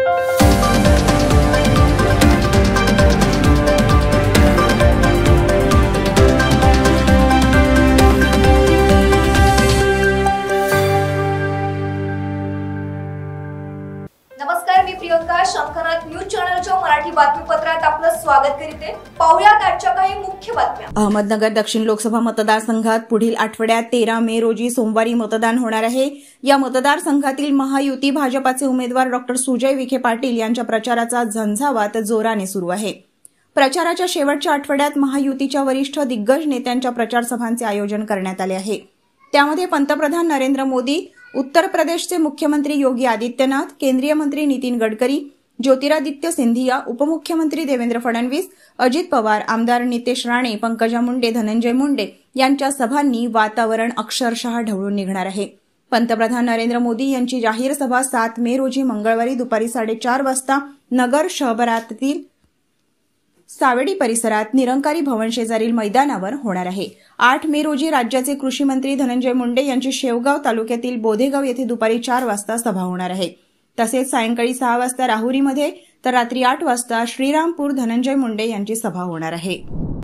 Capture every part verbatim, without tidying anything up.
नमस्कार, मी प्रियंका शंकरनाथ न्यूज चॅनलच्या मराठी बातमीपत्रात आपलं स्वागत करते। पाहुयात आजच्या काही मुख्य बातम्या। अहमदनगर दक्षिण लोकसभा मतदारसंघात पुढील आठवड्यात तेरा मे रोजी सोमवारी मतदान होणार आहे। या मतदारसंघातील महायुती भाजपाचे उमेदवार डॉक्टर सुजय विखे पाटील यांच्या प्रचाराचा झंझावात जोराने सुरू आहे। प्रचाराच्या शेवटच्या आठवड्यात महायुतीच्या वरिष्ठ दिग्गज नेत्यांच्या प्रचार सभांचे आयोजन करण्यात आले आहे। त्यामध्ये पंतप्रधान नरेंद्र मोदी, उत्तर प्रदेशचे मुख्यमंत्री योगी आदित्यनाथ, केंद्रीय मंत्री नितीन गडकरी, ज्योतिरादित्य सिंधिया, उपमुख्यमंत्री देवेंद्र फडणवीस, अजित पवार, आमदार नितेश राणे, पंकजा मुंडे, धनंजय मुंडे यांच्या सभांनी वातावरण अक्षरशः ढवळून निघणार आहे। पंतप्रधान नरेंद्र मोदी यांची जाहीर सभा सात मे रोजी मंगळवारी दुपारी साडेचार वाजता नगर शहरातील सावेडी परिसरात निरंकारी भवन शेजारील मैदानावर होणार आहे। आठ मे रोजी राज्याचे कृषी मंत्री धनंजय मुंडे यांची शेवगाव तालुक्यातील बोधेगाव येथे दुपारी चार वाजता सभा होणार आहे। तसेच सायंकाळी सहा वाजता राहुरीमध्ये तर रात्री आठ वाजता श्रीरामपूर धनंजय मुंडे यांची सभा होणार आहे।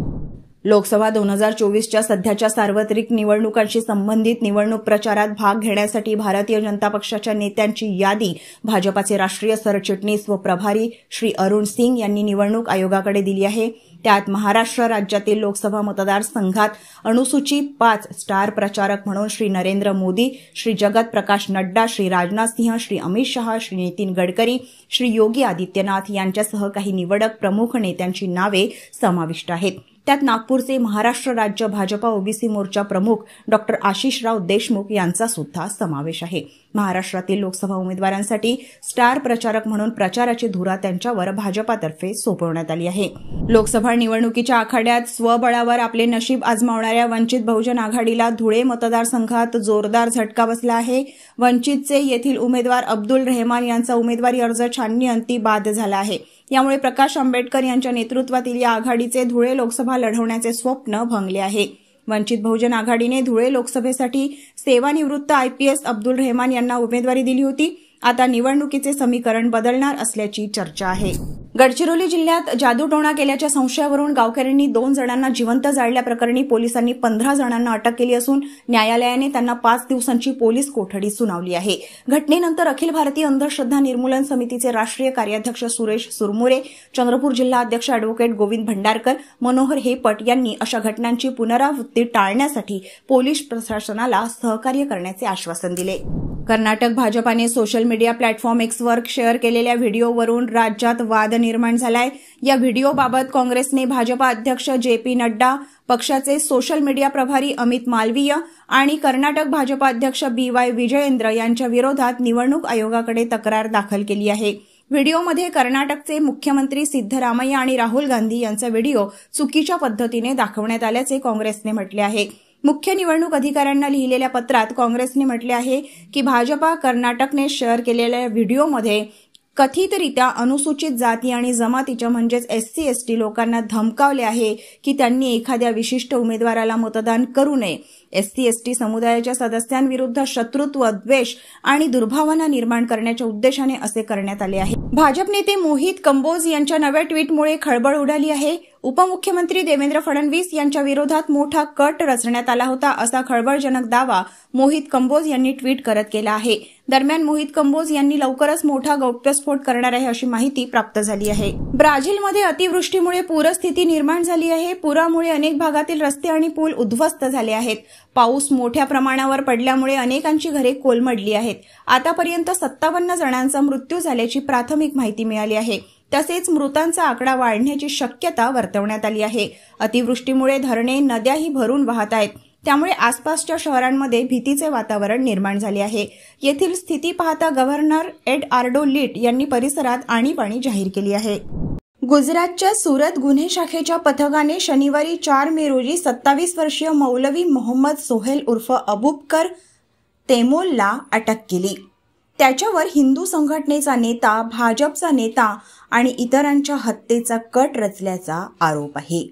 लोकसभा दोन हजार चोवीसच्या सध्याच्या सार्वत्रिक निवडणुकांशी संबंधित निवडणूक प्रचारात भाग घेण्यासाठी भारतीय जनता पक्षाच्या नेत्यांची यादी भाजपाचे राष्ट्रीय सरचिटणीस व प्रभारी श्री अरुण सिंग यांनी निवडणूक आयोगाकडे दिली आहे। त्यात महाराष्ट्र राज्यातील लोकसभा मतदारसंघात अनुसूची पाच स्टार प्रचारक म्हणून श्री नरेंद्र मोदी, श्री जगत प्रकाश नड्डा, श्री राजनाथ सिंह, श्री अमित शहा, श्री नितीन गडकरी, श्री योगी आदित्यनाथ यांच्यासह काही निवडक प्रमुख नेत्यांची नावे समाविष्ट आहेत। त्यात नागपूरचे महाराष्ट्र राज्य भाजपा ओबीसी मोर्चा प्रमुख डॉक्टर आशिषराव देशमुख यांचा सुद्धा समावेश आहे। महाराष्ट्रातील लोकसभा उमेदवारांसाठी स्टार प्रचारक म्हणून प्रचाराची धुरा त्यांच्यावर भाजपातर्फे सोपवण्यात आली आहे। लोकसभा निवडणुकीच्या आखाड्यात स्वबळावर आपले नशीब आजमावणाऱ्या वंचित बहुजन आघाडीला धुळे मतदारसंघात जोरदार झटका बसला आहे। वंचितचे येथील उमेदवार अब्दुल रेहमान यांचा उमेदवारी अर्ज छाननी अंती बाद झाला आहे। यामुळे प्रकाश आंबेडकर यांच्या नेतृत्वातील या आघाडीचे धुळे लोकसभा लढवण्याचे स्वप्न भंगले आहे। वंचित बहुजन आघाडीने धुळे लोकसभेसाठी सेवानिवृत्त आयपीएस अब्दुल रेहमान यांना उमेदवारी दिली होती। आता निवडणुकीचे समीकरण बदलणार असल्याची चर्चा आहे। गडचिरोली जिल्ह्यात जादूटोणा केल्याच्या संशयावरून गावकऱ्यांनी दोन जणांना जिवंत जाळल्याप्रकरणी पोलिसांनी पंधरा जणांना अटक केली असून न्यायालयाने त्यांना पाच दिवसांची पोलीस कोठडी सुनावली आहे। घटनेनंतर अखिल भारतीय अंधश्रद्धा निर्मूलन समितीचे राष्ट्रीय कार्याध्यक्ष सुरेश सुरमुरे, चंद्रपूर जिल्हा अध्यक्ष अॅडव्होकेट गोविंद भंडारकर, मनोहर हेपट यांनी अशा घटनांची पुनरावृत्ती टाळण्यासाठी पोलीस प्रशासनाला सहकार्य करण्याचे आश्वासन दिले। कर्नाटक भाजपाने सोशल मीडिया प्लॅटफॉर्म एक्सवर शेअर केलेल्या व्हिडिओवरून राज्यात वाद निर्माण झालाय। या व्हिडिओबाबत काँग्रेसने भाजपा अध्यक्ष जे पी नड्डा, पक्षाचे सोशल मीडिया प्रभारी अमित मालवीय आणि कर्नाटक भाजपा अध्यक्ष बी वाय विजयेंद्र यांच्या विरोधात निवडणूक आयोगाकडे तक्रार दाखल केली आहे। व्हिडिओमध्ये कर्नाटकचे मुख्यमंत्री सिद्धरामय्या आणि राहुल गांधी यांचा व्हिडिओ चुकीच्या पद्धतीने दाखवण्यात आल्याचे काँग्रेसने म्हटले आहे। मुख्य निवडणूक अधिकाऱ्यांना लिहिलेल्या पत्रात काँग्रेसने म्हटले आहे की भाजपा कर्नाटकने शेअर केलेल्या व्हिडिओमध्ये कथितरित्या अनुसूचित जाती आणि जमातीच्या म्हणजेच एससी एसटी लोकांना धमकावले आहे की त्यांनी एखाद्या विशिष्ट उमेदवाराला मतदान करू नये। एससी एसटी समुदायाच्या सदस्यांविरुद्ध शत्रुत्व, द्वेष आणि दुर्भावना निर्माण करण्याच्या उद्देशाने असे करण्यात आले आहे। भाजप नेते मोहित कंबोज यांच्या नव्या ट्विटमुळे खळबळ उडाली आहे। उपमुख्यमंत्री देवेंद्र फडणवीस यांच्या विरोधात मोठा कट रचण्यात आला होता असा खळबळजनक दावा मोहित कंबोज यांनी ट्विट करत केला आहे। दरम्यान मोहित कंबोज यांनी लवकरच मोठा गौप्यस्फोट करणार आहे अशी माहिती प्राप्त झाली आहे। ब्राझीलमध्ये अतिवृष्टीमुळे पूरस्थिती निर्माण झाली आहे। पुरामुळे अनेक भागातील रस्ते आणि पूल उद्ध्वस्त झाले आहेत। पाऊस मोठ्या प्रमाणावर पडल्यामुळे अनेकांची घरे कोलमडली आहेत। आतापर्यंत सत्तावन्न जणांचा मृत्यू झाल्याची प्राथमिक माहिती मिळाली आहे। तसेच मृतांचा आकडा वाढण्याची शक्यता वर्तवण्यात आली आहे। अतिवृष्टीमुळे धरणे, नद्याही भरून वाहत आहेत। त्यामुळे आसपासच्या शहरांमध्ये भीतीचे वातावरण निर्माण झाले आहे। येथील स्थिती पाहता गव्हर्नर एडआर्डो लिट यांनी परिसरात आणीबाणी जाहीर केली आहे। गुजरातच्या सुरत गुन्हे शाखेच्या पथकाने शनिवारी चार मे रोजी सत्तावीस वर्षीय मौलवी मोहम्मद सोहेल उर्फ अबूबकर तेमोलला अटक केली। त्याच्यावर हिंदू संघटनेचा नेता, भाजपचा नेता आणि इतरांच्या हत्येचा कट रचल्याचा आरोप आहे।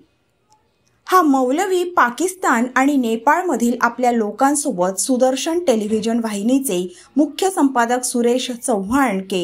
हा मौलवी पाकिस्तान आणि नेपाळमधील आपल्या लोकांसोबत सुदर्शन टेलिव्हिजन वाहिनीचे मुख्य संपादक सुरेश चव्हाणके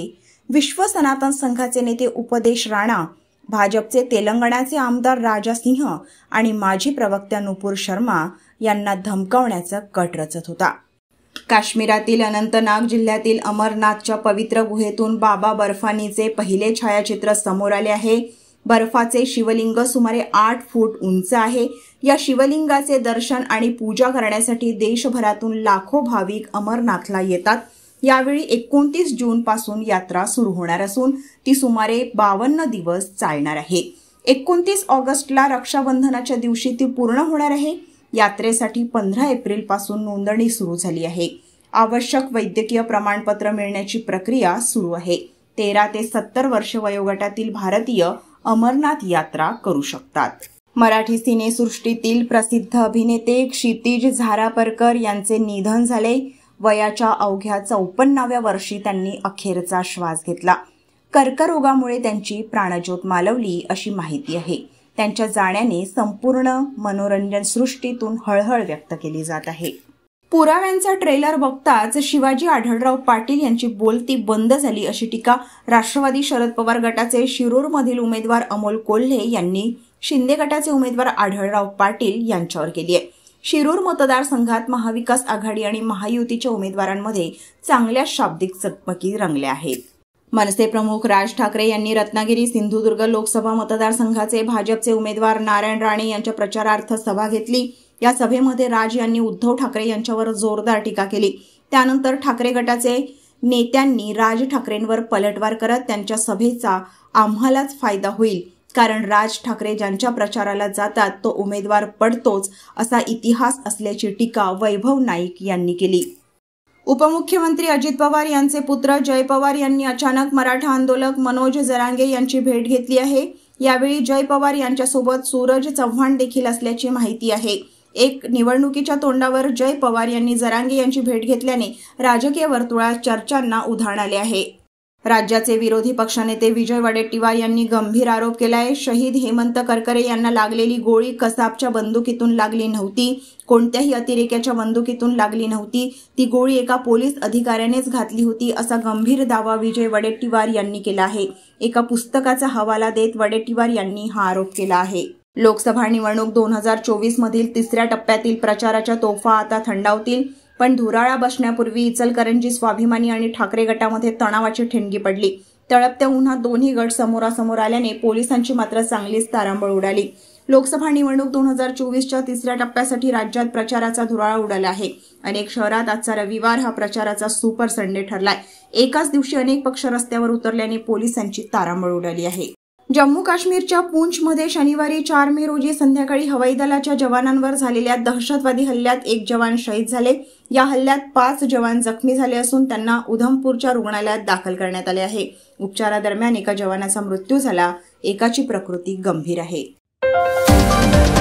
विश्व सनातन संघाचे नेते उपदेश राणा, भाजपचे तेलंगणाचे आमदार राजा सिंह आणि माजी प्रवक्त्या नुपूर शर्मा यांना धमकावण्याचा कट रचत होता। काश्मीरातील अनंतनाग जिल्ह्यातील अमरनाथच्या पवित्र गुहेतून बाबा बर्फानीचे पहिले छायाचित्र समोर आले आहे। बर्फाचे शिवलिंग सुमारे आठ फूट उंच आहे। या शिवलिंगाचे दर्शन आणि पूजा करण्यासाठी देशभरातून लाखो भाविक अमरनाथला येतात। यावेळी एकोणतीस जून पासून यात्रा सुरू होणार असून ती सुमारे बावन्न दिवस चालणार आहे। एकोणतीस ऑगस्टला रक्षाबंधनाच्या दिवशी ती पूर्ण होणार आहे। यात्रेसाठी पंधरा एप्रिल पासून नोंदणी सुरू झाली आहे। आवश्यक वैद्यकीय प्रमाणपत्र मिळण्याची प्रक्रिया सुरू आहे। तेरा ते सत्तर वर्ष वयोगटातील भारतीय अमरनाथ यात्रा करू शकतात। मराठी सिनेसृष्टीतील प्रसिद्ध अभिनेते क्षितिज झारापरकर यांचे निधन झाले। वयाच्या अवघ्या चौपन्नाव्या वर्षी त्यांनी अखेरचा श्वास घेतला। कर्करोगामुळे त्यांची प्राणज्योत मालवली अशी माहिती आहे। त्यांच्या जाण्याने संपूर्ण मनोरंजन सृष्टीतून हळहळ व्यक्त केली जात आहे। पुराव्यांचा ट्रेलर बघताच शिवाजी आढळराव पाटील यांची बोलती बंद झाली अशी टीका राष्ट्रवादी शरद पवार गटाचे शिरूरमधील उमेदवार अमोल कोल्हे यांनी शिंदे गटाचे उमेदवार आढळराव पाटील यांच्यावर केली आहे। शिरूर मतदारसंघात महाविकास आघाडी आणि महायुतीच्या उमेदवारांमध्ये चांगल्या शाब्दिक चकमकी रंगल्या आहेत। मनसे प्रमुख राज ठाकरे यांनी रत्नागिरी सिंधुदुर्ग लोकसभा मतदारसंघाचे भाजपचे उमेदवार नारायण राणे यांच्या प्रचारार्थ सभा घेतली। या सभेमध्ये राज यांनी उद्धव ठाकरे यांच्यावर जोरदार टीका केली। त्यानंतर ठाकरे गटाचे नेत्यांनी राज ठाकरेंवर पलटवार करत त्यांच्या सभेचा आम्हालाच फायदा होईल, कारण राज ठाकरे ज्यांच्या प्रचाराला जातात तो उमेदवार पडतोच असा इतिहास असल्याची टीका वैभव नाईक यांनी केली। उपमुख्यमंत्री अजित पवार यांचे पुत्र जय पवार यांनी अचानक मराठा आंदोलक मनोज जरांगे यांची भेट घेतली आहे। यावेळी जय पवार यांच्यासोबत सूरज चव्हाण देखील असल्याची माहिती आहे। एक निवडणुकीच्या तोंडावर जय पवार यांनी जरांगे यांची भेट घेतल्याने राजकीय वर्तुळात चर्चांना उधाण आले आहे। राज्याचे विरोधी पक्षनेते विजय वडेट्टीवार यांनी गंभीर आरोप केलाय। शहीद हेमंत करकरे यांना लागलेली गोळी कसाबच्या बंदुकीतून लागली नव्हती, कोणत्याही अतिरेक्याच्या बंदुकीतून लागली नव्हती, ती गोळी एका पोलीस अधिकाऱ्यानेच घातली होती असा गंभीर दावा विजय वडेट्टीवार यांनी केला आहे। एका पुस्तकाचा हवाला देत वडेट्टीवार यांनी हा आरोप केला आहे। लोकसभा निवडणूक दोन हजार चोवीस मधील तिसऱ्या टप्प्यातील प्रचाराच्या तोफा आता थंडावतील, पण धुराळा बसण्यापूर्वी इचलकरंजी स्वाभिमानी आणि ठाकरे गटामध्ये तणावाची ठिणगी पडली। तळपत्या उन्हात दोन्ही गट समोरासमोर आल्याने पोलिसांची मात्र चांगलीच तारांबळ उडाली। लोकसभा निवडणूक दोन हजार चोवीसच्या तिसऱ्या टप्प्यासाठी राज्यात प्रचाराचा धुराळा उडाला आहे। अनेक शहरात आजचा रविवार हा प्रचाराचा सुपर संडे ठरलाय। एकाच दिवशी अनेक पक्ष रस्त्यावर उतरल्याने पोलिसांची तारांबळ उडाली आहे। जम्मू काश्मीरच्या पूंछमध्ये शनिवारी चार मे रोजी संध्याकाळी हवाई दलाच्या जवानांवर झालेल्या दहशतवादी हल्ल्यात एक जवान शहीद झाले। या हल्ल्यात पाच जवान जखमी झाले असून त्यांना उधमपूरच्या रुग्णालयात दाखल करण्यात आले आहे। उपचारादरम्यान एका जवानाचा मृत्यू झाला, एकाची प्रकृती गंभीर आहे।